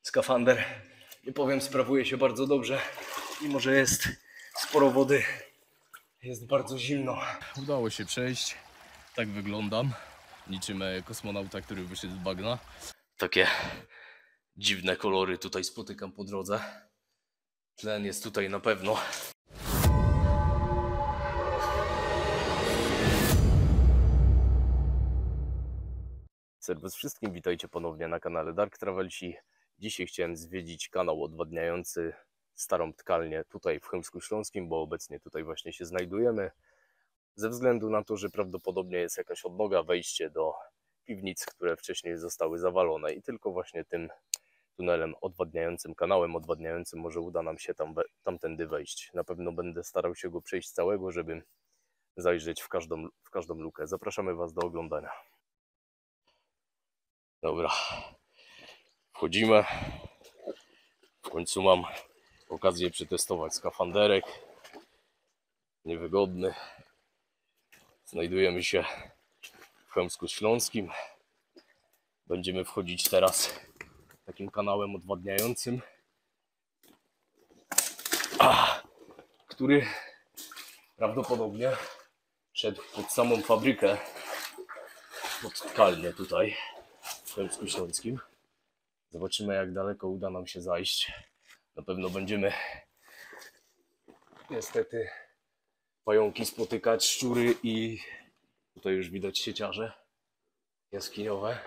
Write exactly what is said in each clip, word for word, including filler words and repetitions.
Skafander, nie powiem, sprawuje się bardzo dobrze, mimo że jest sporo wody, jest bardzo zimno. Udało się przejść, tak wyglądam, niczym kosmonauta, który wyszedł z bagna. Takie dziwne kolory tutaj spotykam po drodze. Tlen jest tutaj na pewno. Serwus wszystkim, witajcie ponownie na kanale Dark Travelsi. Dzisiaj chciałem zwiedzić kanał odwadniający Starą Tkalnię tutaj w Chełmsku Śląskim, bo obecnie tutaj właśnie się znajdujemy. Ze względu na to, że prawdopodobnie jest jakaś odnoga, wejście do piwnic, które wcześniej zostały zawalone i tylko właśnie tym tunelem odwadniającym, kanałem odwadniającym może uda nam się tam, tamtędy wejść. Na pewno będę starał się go przejść całego, żeby zajrzeć w każdą, w każdą lukę. Zapraszamy Was do oglądania. Dobra, wchodzimy. W końcu mam okazję przetestować skafanderek. Niewygodny. Znajdujemy się w Chełmsku Śląskim. Będziemy wchodzić teraz takim kanałem odwadniającym, a, który prawdopodobnie szedł pod samą fabrykę, pod tkalnię tutaj w Chełmsku Śląskim. Zobaczymy, jak daleko uda nam się zajść. Na pewno będziemy niestety pająki spotykać, szczury i tutaj już widać sieciarze jaskiniowe.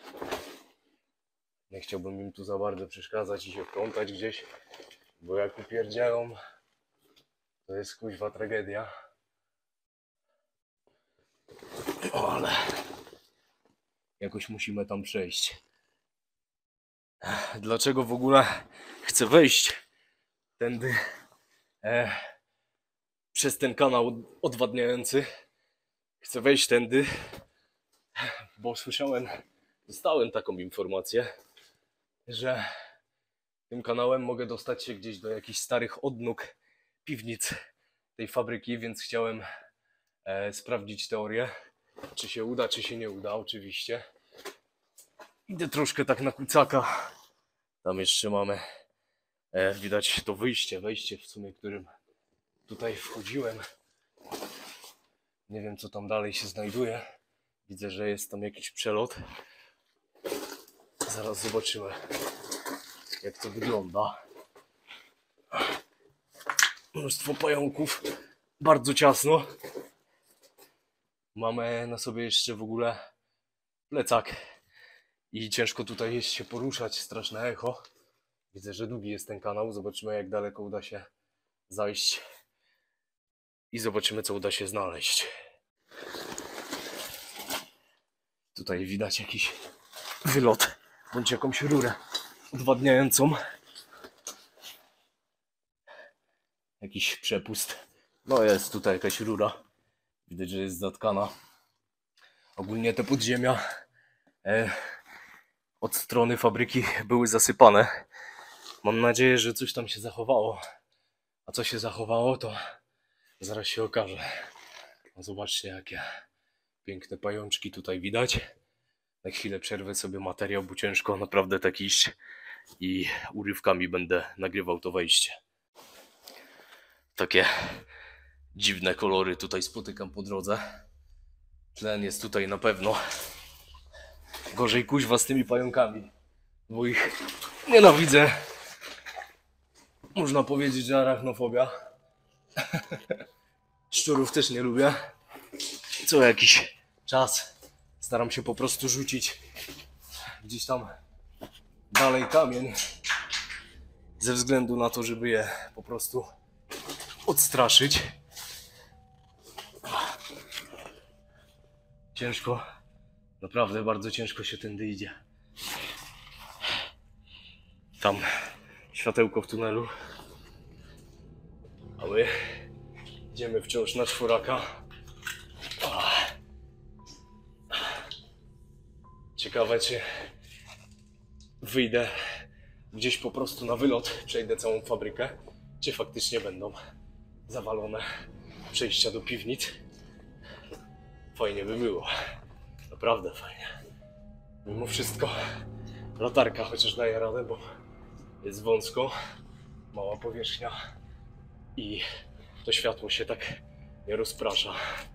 Nie chciałbym im tu za bardzo przeszkadzać i się wplątać gdzieś, bo jak upierdzielą, to jest kuźwa tragedia. O, ale jakoś musimy tam przejść. Dlaczego w ogóle chcę wejść tędy e, przez ten kanał odwadniający? Chcę wejść tędy, bo słyszałem, dostałem taką informację, że tym kanałem mogę dostać się gdzieś do jakichś starych odnóg piwnic tej fabryki, więc chciałem e, sprawdzić teorię, czy się uda, czy się nie uda, oczywiście. Idę troszkę tak na kucaka. Tam jeszcze mamy, e, widać to wyjście, wejście w sumie, którym tutaj wchodziłem. Nie wiem, co tam dalej się znajduje. Widzę, że jest tam jakiś przelot. Zaraz zobaczymy, jak to wygląda. Mnóstwo pająków, bardzo ciasno. Mamy na sobie jeszcze w ogóle plecak i ciężko tutaj jest się poruszać, straszne echo. Widzę, że długi jest ten kanał, zobaczymy, jak daleko uda się zajść i zobaczymy, co uda się znaleźć. Tutaj widać jakiś wylot bądź jakąś rurę odwadniającą. Jakiś przepust. No jest tutaj jakaś rura. Widać, że jest zatkana. Ogólnie te podziemia e, od strony fabryki były zasypane. Mam nadzieję, że coś tam się zachowało. A co się zachowało, to zaraz się okaże. No zobaczcie, jakie piękne pajączki tutaj widać. Na chwilę przerwę sobie materiał, bo ciężko naprawdę tak iść i urywkami będę nagrywał to wejście. Takie dziwne kolory tutaj spotykam po drodze. Tlen jest tutaj na pewno. Gorzej kuźwa z tymi pająkami, bo ich nienawidzę. Można powiedzieć, że arachnofobia. Szczurów też nie lubię. Co jakiś czas staram się po prostu rzucić gdzieś tam dalej kamień, ze względu na to, żeby je po prostu odstraszyć. Ciężko, naprawdę bardzo ciężko się tędy idzie. Tam światełko w tunelu, a my idziemy wciąż na czworaka. Ciekawe, czy wyjdę gdzieś po prostu na wylot, przejdę całą fabrykę, czy faktycznie będą zawalone przejścia do piwnic. Fajnie by było, naprawdę fajnie. Mimo wszystko latarka chociaż daje radę, bo Jest wąsko, mała powierzchnia i to światło się tak nie rozprasza.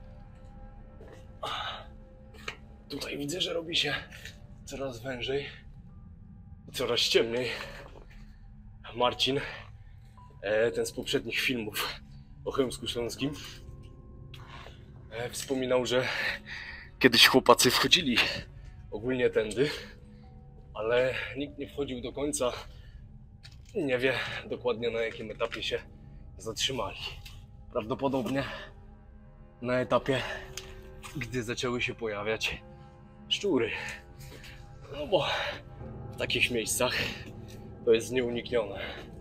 Tutaj widzę, że robi się coraz wężej, coraz ciemniej. Marcin, ten z poprzednich filmów o Chełmsku Śląskim, wspominał, że kiedyś chłopacy wchodzili ogólnie tędy, ale nikt nie wchodził do końca i nie wie dokładnie, na jakim etapie się zatrzymali. Prawdopodobnie na etapie, gdy zaczęły się pojawiać szczury. No bo w takich miejscach to jest nieuniknione.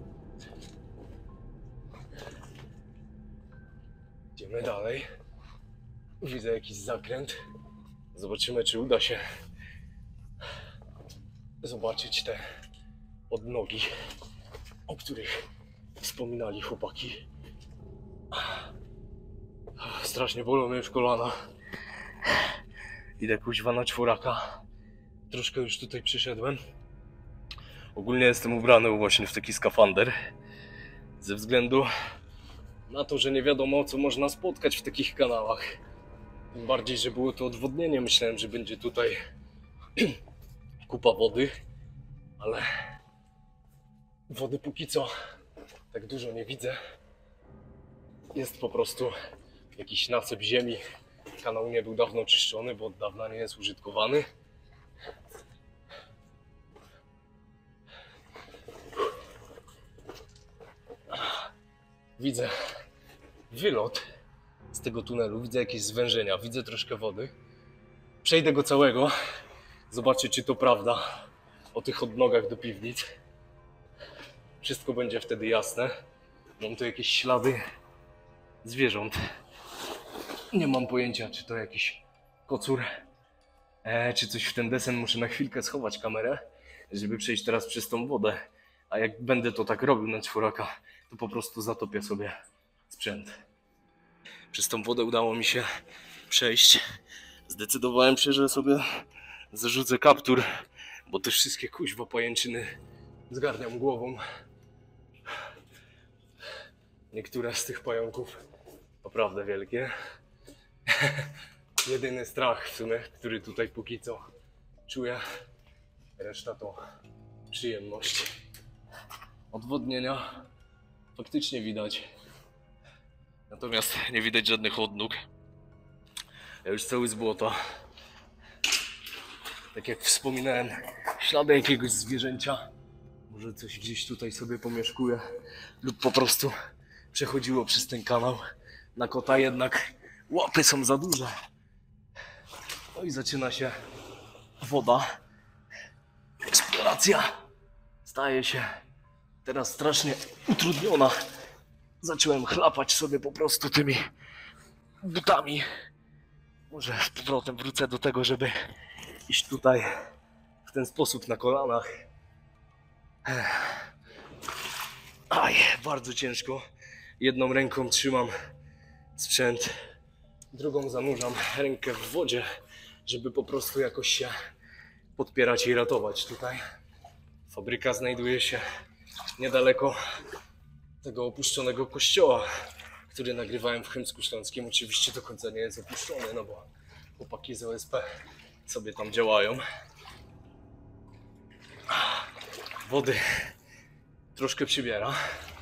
Idziemy dalej. Widzę jakiś zakręt. Zobaczymy, czy uda się zobaczyć te odnogi, o których wspominali chłopaki. Strasznie bolą mnie już kolana. Idę kuźwa na czworaka. Troszkę już tutaj przyszedłem. Ogólnie jestem ubrany właśnie w taki skafander. Ze względu na to, że nie wiadomo, co można spotkać w takich kanałach. Tym bardziej, że było to odwodnienie. Myślałem, że będzie tutaj kupa wody, ale wody póki co tak dużo nie widzę. Jest po prostu jakiś nasyp ziemi. Kanał nie był dawno czyszczony, bo od dawna nie jest użytkowany. Widzę wylot z tego tunelu, widzę jakieś zwężenia, widzę troszkę wody. Przejdę go całego, zobaczę, czy to prawda o tych odnogach do piwnic. Wszystko będzie wtedy jasne. Mam tu jakieś ślady zwierząt. Nie mam pojęcia, czy to jakiś kocur, e, czy coś w ten desen. Muszę na chwilkę schować kamerę, żeby przejść teraz przez tą wodę. A jak będę to tak robił na czworaka, to po prostu zatopię sobie sprzęt. Przez tą wodę udało mi się przejść. Zdecydowałem się, że sobie zarzucę kaptur, bo te wszystkie kuźwa pajęczyny zgarniam głową. Niektóre z tych pająków naprawdę wielkie. Jedyny strach w sumie, który tutaj póki co czuję. Reszta to przyjemność. Odwodnienia faktycznie widać. Natomiast nie widać żadnych odnóg. Ja już cały z błota. Tak jak wspominałem, ślady jakiegoś zwierzęcia. Może coś gdzieś tutaj sobie pomieszkuje. Lub po prostu przechodziło przez ten kanał. Na kota jednak łapy są za duże. No i zaczyna się woda. Eksploracja staje się teraz strasznie utrudniona. Zacząłem chlapać sobie po prostu tymi butami. Może z powrotem wrócę do tego, żeby iść tutaj w ten sposób na kolanach. Aj, bardzo ciężko. Jedną ręką trzymam sprzęt, drugą zanurzam rękę w wodzie, żeby po prostu jakoś się podpierać i ratować tutaj. Fabryka znajduje się niedaleko tego opuszczonego kościoła, który nagrywałem w Chełmsku Śląskim. Oczywiście do końca nie jest opuszczony, no bo chłopaki z O S P sobie tam działają. Wody troszkę przybiera.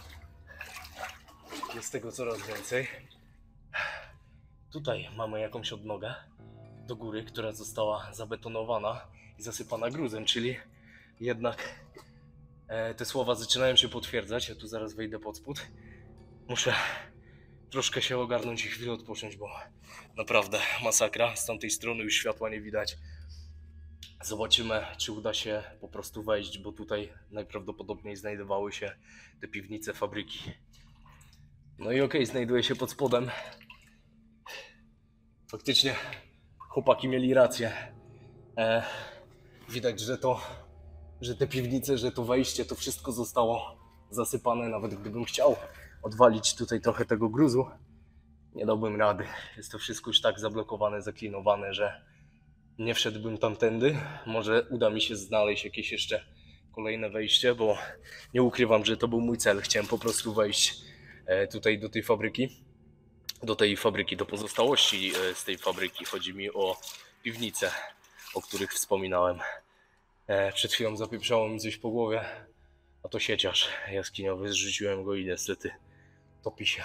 Jest tego coraz więcej. Tutaj mamy jakąś odnogę do góry, która została zabetonowana i zasypana gruzem, czyli jednak e, te słowa zaczynają się potwierdzać. Ja tu zaraz wejdę pod spód. Muszę troszkę się ogarnąć i chwilę odpocząć, bo naprawdę masakra. Z tamtej strony już światła nie widać. Zobaczymy, czy uda się po prostu wejść, bo tutaj najprawdopodobniej znajdowały się te piwnice fabryki. No i okej, okay, znajduje się pod spodem. Faktycznie chłopaki mieli rację. E, widać, że to, że te piwnice, że to wejście, to wszystko zostało zasypane. Nawet gdybym chciał odwalić tutaj trochę tego gruzu, nie dałbym rady. Jest to wszystko już tak zablokowane, zaklinowane, że nie wszedłbym tamtędy. Może uda mi się znaleźć jakieś jeszcze kolejne wejście, bo nie ukrywam, że to był mój cel. Chciałem po prostu wejść tutaj do tej fabryki, do tej fabryki, do pozostałości z tej fabryki. Chodzi mi o piwnice, o których wspominałem. Przed chwilą zapieprzało mi coś po głowie, a to sieciarz jaskiniowy, zrzuciłem go i niestety topi się.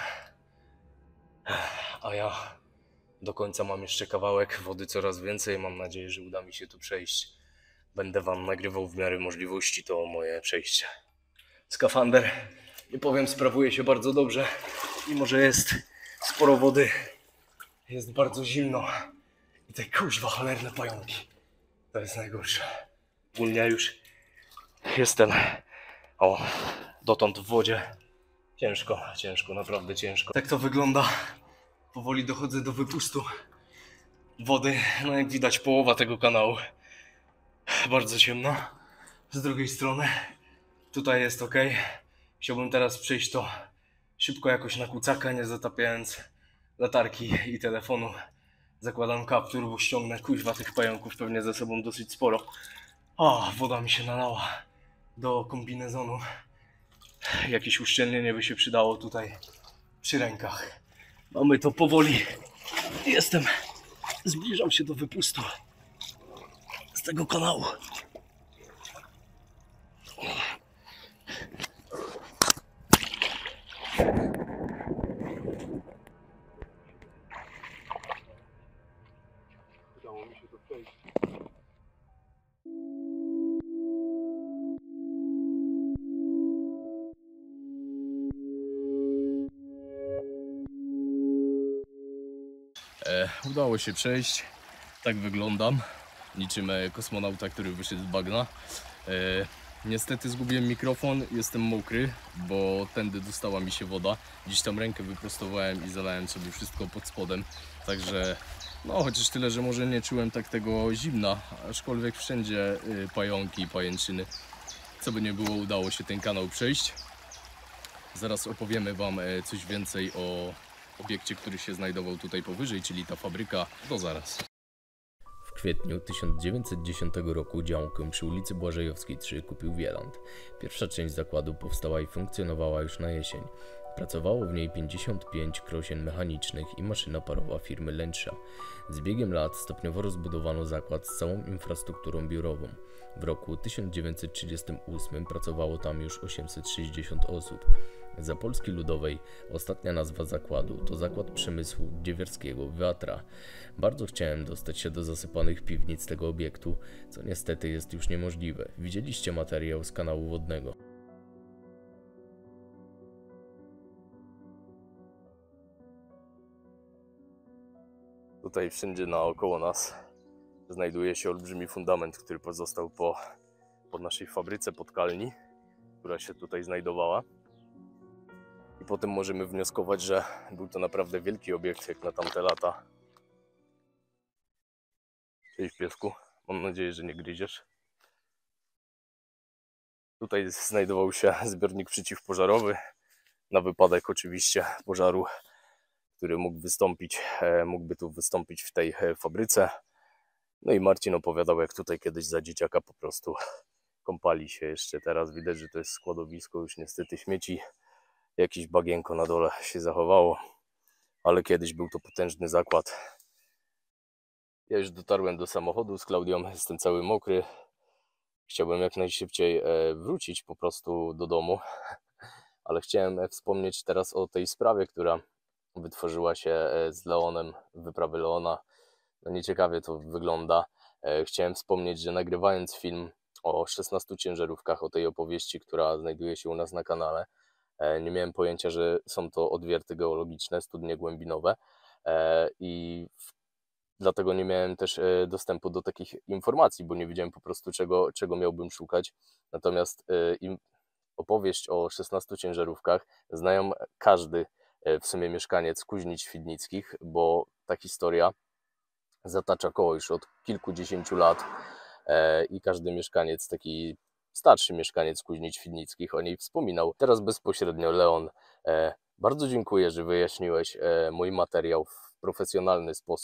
A ja do końca mam jeszcze kawałek, wody coraz więcej, mam nadzieję, że uda mi się tu przejść. Będę wam nagrywał w miarę możliwości to moje przejście. Skafander, nie powiem, sprawuje się bardzo dobrze, mimo że jest sporo wody, jest bardzo zimno i te kuźwa cholerne pająki, to jest najgorsze. Ogólnie już jestem, o, dotąd w wodzie. Ciężko, ciężko, naprawdę ciężko. Tak to wygląda. Powoli dochodzę do wypustu wody. No jak widać, połowa tego kanału. Bardzo ciemno. Z drugiej strony tutaj jest ok. Chciałbym teraz przejść to szybko jakoś na kucaka, nie zatapiając latarki i telefonu. Zakładam kaptur, bo ściągnę kuźwa tych pająków pewnie ze sobą dosyć sporo. O, woda mi się nalała do kombinezonu. Jakieś uszczelnienie by się przydało tutaj przy rękach. Mamy to powoli. Jestem. Zbliżam się do wypustu z tego kanału. Udało mi się to przejść. E, udało się przejść. Tak wyglądam. Niczym kosmonauta, który wyszedł z bagna. E, niestety zgubiłem mikrofon, jestem mokry, bo tędy dostała mi się woda. Dziś tam rękę wyprostowałem i zalałem sobie wszystko pod spodem. Także no chociaż tyle, że może nie czułem tak tego zimna, aczkolwiek wszędzie pająki i pajęczyny. Co by nie było, udało się ten kanał przejść. Zaraz opowiemy wam coś więcej o obiekcie, który się znajdował tutaj powyżej, czyli ta fabryka. To zaraz. W kwietniu tysiąc dziewięćset dziesiątego roku działkę przy ulicy Błażejowskiej trzy kupił Wieland. Pierwsza część zakładu powstała i funkcjonowała już na jesień. Pracowało w niej pięćdziesiąt pięć krosien mechanicznych i maszyna parowa firmy Lęcza. Z biegiem lat stopniowo rozbudowano zakład z całą infrastrukturą biurową. W roku tysiąc dziewięćset trzydziestym ósmym pracowało tam już osiemset sześćdziesiąt osób. Za Polski Ludowej ostatnia nazwa zakładu to Zakład Przemysłu Dziewierskiego Watra. Bardzo chciałem dostać się do zasypanych piwnic tego obiektu, co niestety jest już niemożliwe. Widzieliście materiał z kanału wodnego. Tutaj wszędzie naokoło nas znajduje się olbrzymi fundament, który pozostał po, po naszej fabryce podkalni, która się tutaj znajdowała. I potem możemy wnioskować, że był to naprawdę wielki obiekt jak na tamte lata. Cześć piesku, mam nadzieję, że nie gryziesz. Tutaj znajdował się zbiornik przeciwpożarowy, na wypadek oczywiście pożaru, który mógł wystąpić, mógłby tu wystąpić w tej fabryce. No i Marcin opowiadał, jak tutaj kiedyś za dzieciaka po prostu kąpali się. Jeszcze teraz widać, że to jest składowisko już niestety śmieci. Jakieś bagienko na dole się zachowało, ale kiedyś był to potężny zakład. Ja już dotarłem do samochodu z Klaudią, jestem cały mokry. Chciałbym jak najszybciej wrócić po prostu do domu, ale chciałem wspomnieć teraz o tej sprawie, która wytworzyła się z Leonem, wyprawy Leona. No nieciekawie to wygląda. Chciałem wspomnieć, że nagrywając film o szesnastu ciężarówkach, o tej opowieści, która znajduje się u nas na kanale, nie miałem pojęcia, że są to odwierty geologiczne, studnie głębinowe i dlatego nie miałem też dostępu do takich informacji, bo nie wiedziałem po prostu czego, czego miałbym szukać. Natomiast opowieść o szesnastu ciężarówkach znają każdy w sumie mieszkaniec Kuźnic Świdnickich, bo ta historia zatacza koło już od kilkudziesięciu lat i każdy mieszkaniec, taki starszy mieszkaniec Kuźnic Świdnickich o niej wspominał. Teraz bezpośrednio Leon, bardzo dziękuję, że wyjaśniłeś mój materiał w profesjonalny sposób.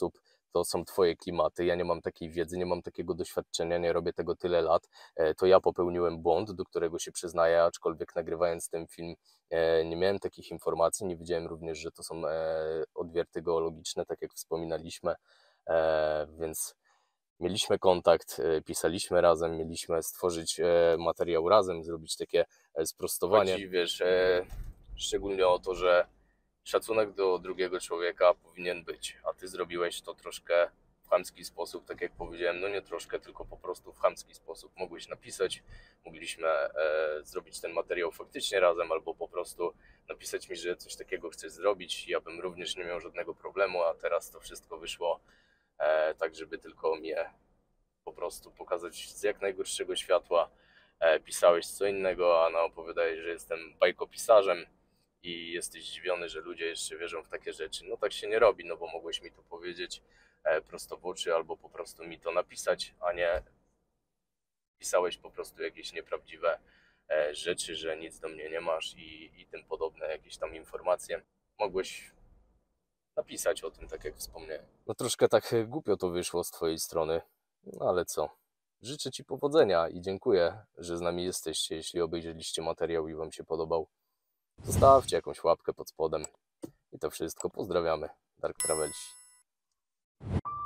to są twoje klimaty, ja nie mam takiej wiedzy, nie mam takiego doświadczenia, nie robię tego tyle lat, to ja popełniłem błąd, do którego się przyznaję, aczkolwiek nagrywając ten film nie miałem takich informacji, nie wiedziałem również, że to są odwierty geologiczne, tak jak wspominaliśmy, więc mieliśmy kontakt, pisaliśmy razem, mieliśmy stworzyć materiał razem, zrobić takie sprostowanie. Chodzi, wiesz, szczególnie o to, że szacunek do drugiego człowieka powinien być, a ty zrobiłeś to troszkę w chamski sposób, tak jak powiedziałem, no nie troszkę, tylko po prostu w chamski sposób. Mogłeś napisać, mogliśmy e, zrobić ten materiał faktycznie razem, albo po prostu napisać mi, że coś takiego chcesz zrobić, ja bym również nie miał żadnego problemu, a teraz to wszystko wyszło e, tak, żeby tylko mnie po prostu pokazać z jak najgorszego światła. E, pisałeś co innego, a na opowiadałeś, że jestem bajkopisarzem i jesteś zdziwiony, że ludzie jeszcze wierzą w takie rzeczy. No tak się nie robi, no bo mogłeś mi to powiedzieć e, prosto w oczy, albo po prostu mi to napisać, a nie pisałeś po prostu jakieś nieprawdziwe e, rzeczy, że nic do mnie nie masz i, i tym podobne jakieś tam informacje. Mogłeś napisać o tym, tak jak wspomniałem. No troszkę tak głupio to wyszło z twojej strony, no ale co? Życzę ci powodzenia i dziękuję, że z nami jesteście. Jeśli obejrzeliście materiał i wam się podobał, zostawcie jakąś łapkę pod spodem i to wszystko. Pozdrawiamy. Dark Travelsi.